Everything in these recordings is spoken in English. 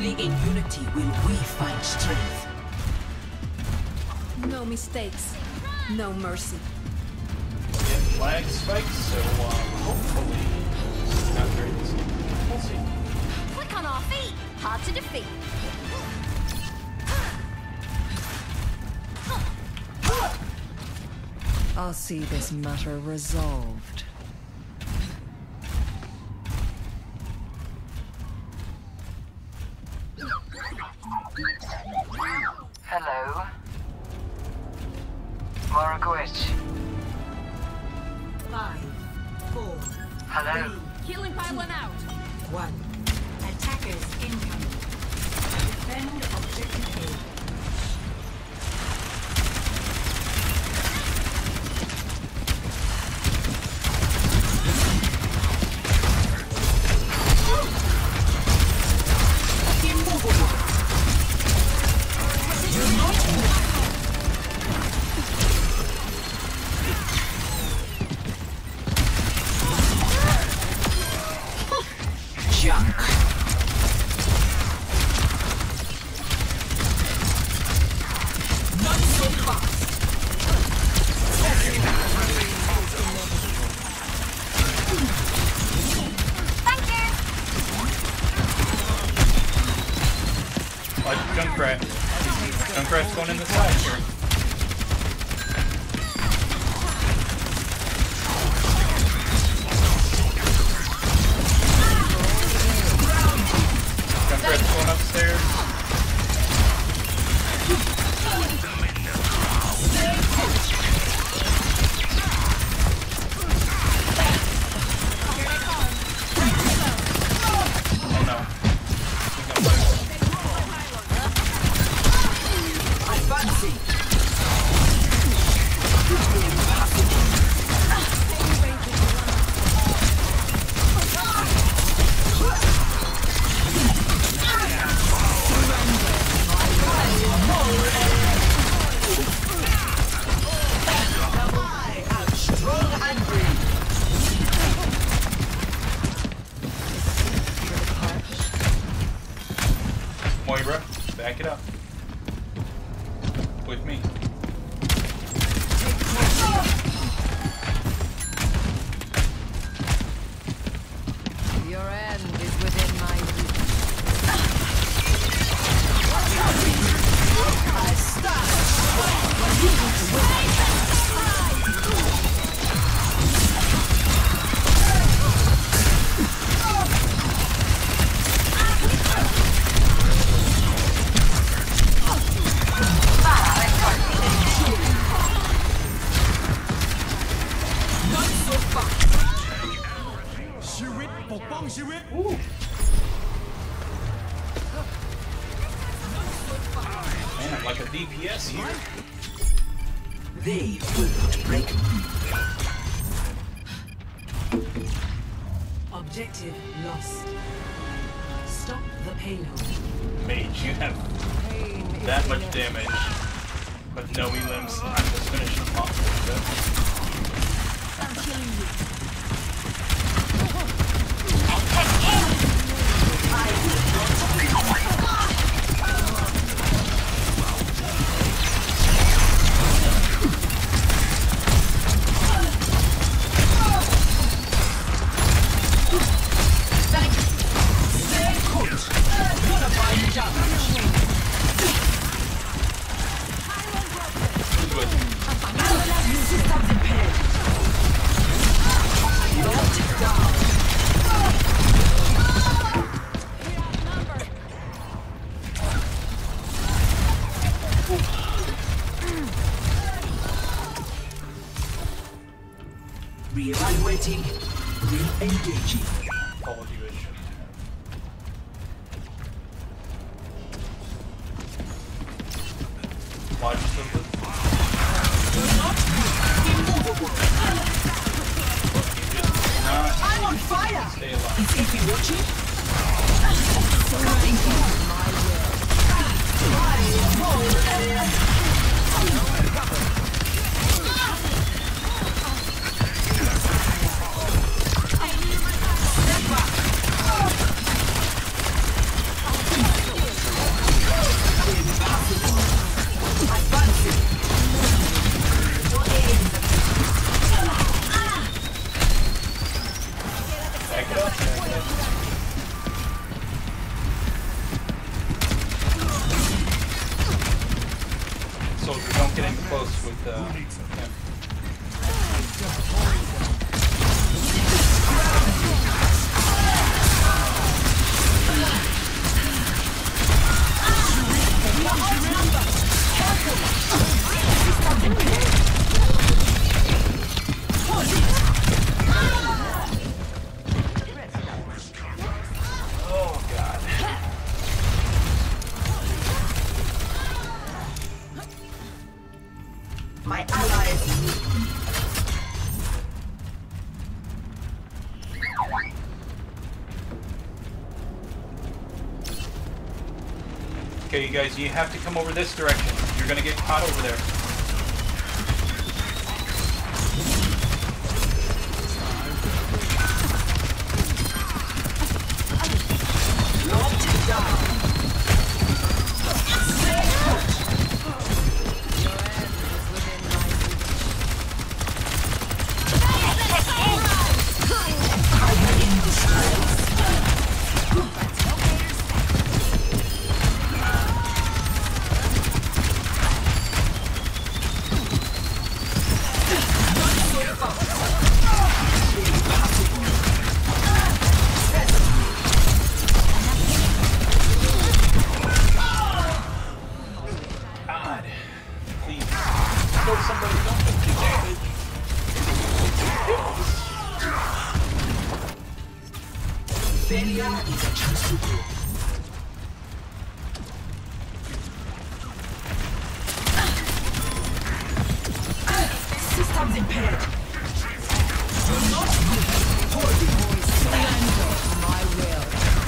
Only in unity will we find strength. No mistakes, no mercy. Get flag spikes, so hopefully not very easy. We'll see. Quick on our feet, hard to defeat. I'll see this matter resolved. Hello. Moragwitch. 5, 4, Hello. Healing pipeline out. 1. Attackers incoming. Defend objective A. Junkrat's going in the side here. Junkrat's going upstairs. Oh no. Moira, back it up. With me. Your end is within my reach. I stop. Man, I'm like a DPS here. They will not break me. Objective lost. Stop the payload. Mage, you have that much damage, but no elims. I'm just finishing him off with it. I'm killing you. Re-evaluating, re-engaging. Followed you as shit. Watch the I'm on fire! stay alive. Is Ify watching? soldier. Don't get in close with him. Oh god. My allies. Okay, you guys, you have to come over this direction. You're gonna get caught over there. God, please, kill somebody, don't do damage. Failure is a chance to grow. Systems impaired. Do not move. Hold it. Surrender to my will.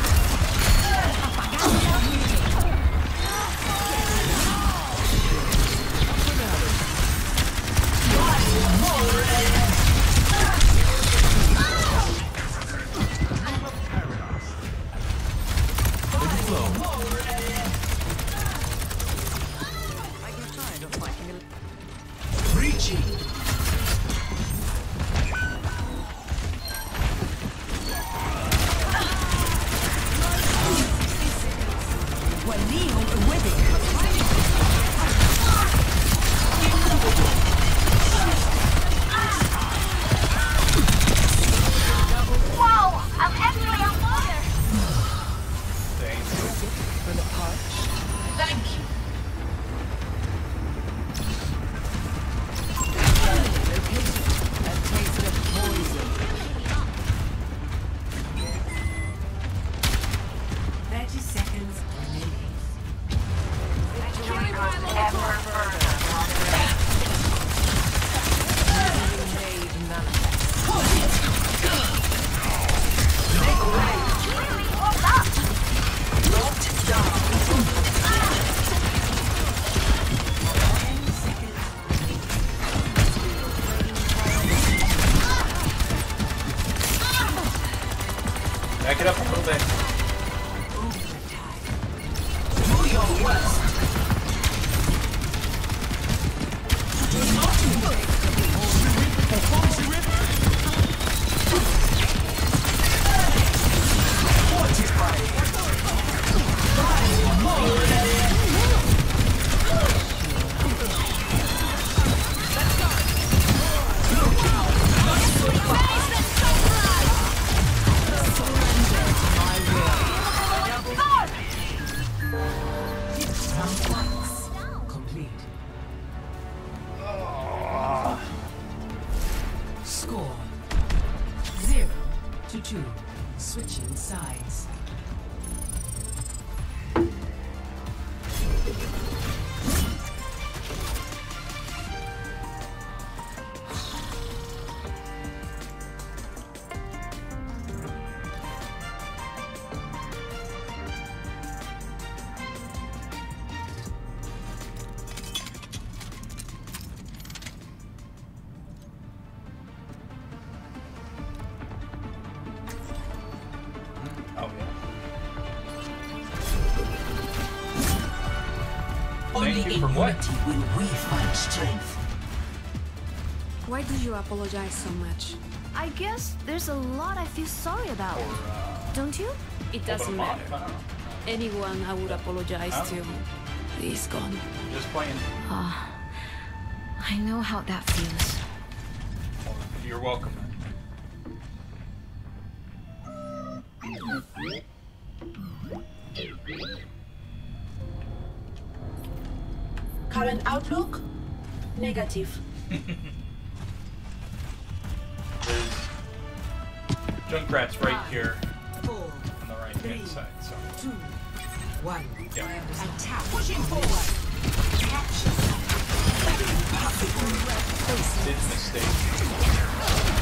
I get tired of fighting a Breaching. Wow! I'm actually on water! Thank you. for the parch. Thank you. A taste of poison. 30 seconds remaining. Victory goes ever further. Made manifest. Clearly hold up! Locked down. 10 seconds. Back it up a little bit. Do your worst. Do not move. Fortify. Buy more. Complete. Score 0-2. Switching sides. Oh yeah. Only Thank you in for what? unity will we find strength. Why do you apologize so much? I guess there's a lot I feel sorry about. Don't you? It Open doesn't them up. matter. Anyone I would apologize to. is gone. Just playing. I know how that feels. Well, you're welcome. Current outlook? Negative. There's Junkrat's right here 4, on the right hand side, so 2, 1. yeah. Attack. Pushing forward. Capture. Did mistake.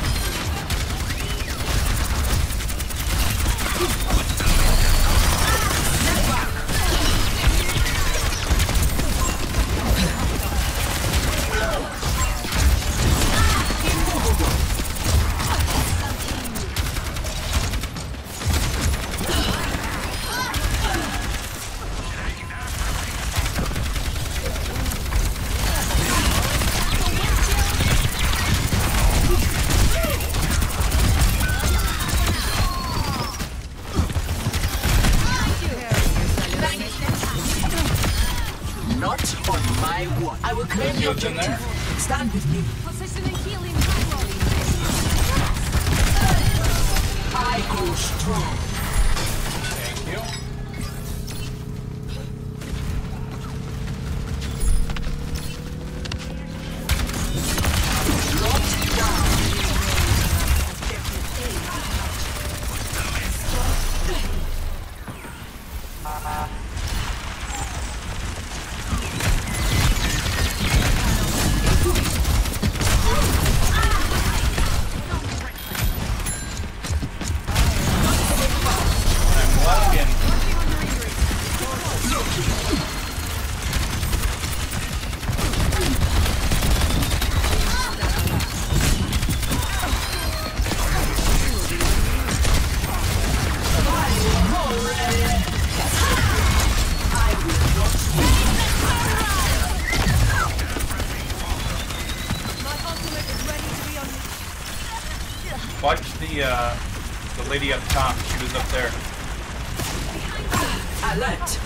Not on my watch. I will claim the What's in there? objective. Stand with me. Positioning healing. I go strong. Thank you. Locked down. I'm lagging. Watch the lady up top. She was up there. Alert.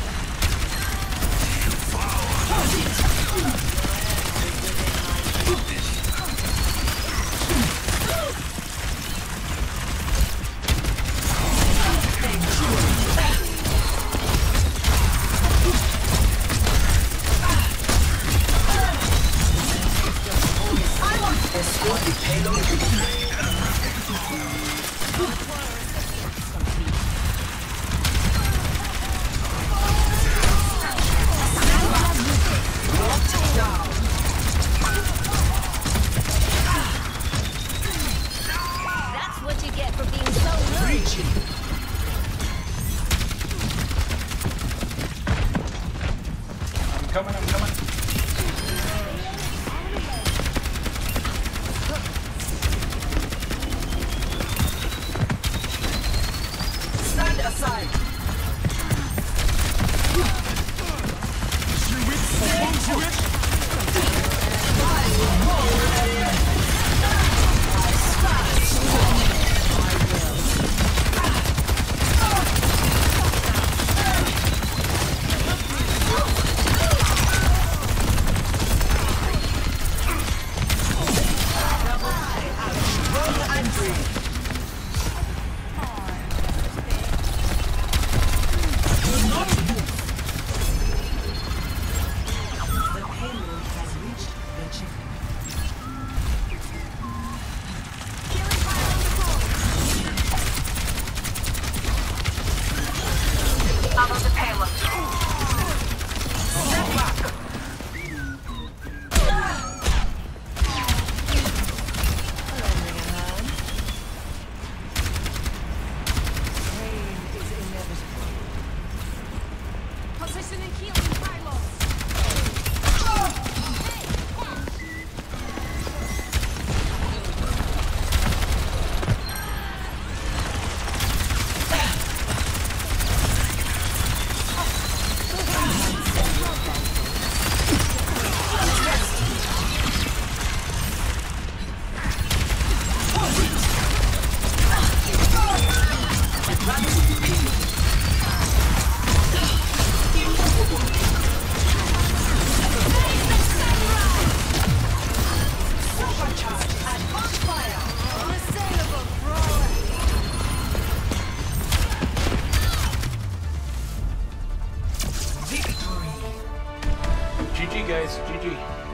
Escort the payload. Locked down. That's what you get for being so rude. Breaching. I'm coming. I'm coming. Stand aside. guys. GG.